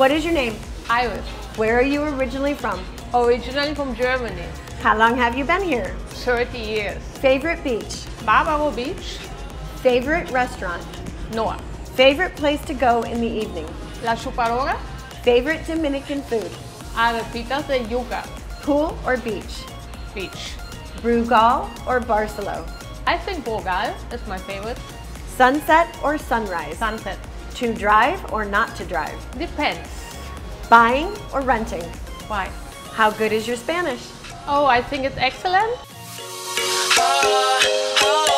What is your name? Iris. Where are you originally from? Originally from Germany. How long have you been here? 30 years. Favorite beach? Barbaro Beach. Favorite restaurant? Noah. Favorite place to go in the evening? La Chupadora. Favorite Dominican food? Arepitas de yuca. Pool or beach? Beach. Brugal or Barcelo? I think Brugal is my favorite. Sunset or sunrise? Sunset. To drive or not to drive? Depends. Buying or renting? Why? How good is your Spanish? Oh, I think it's excellent.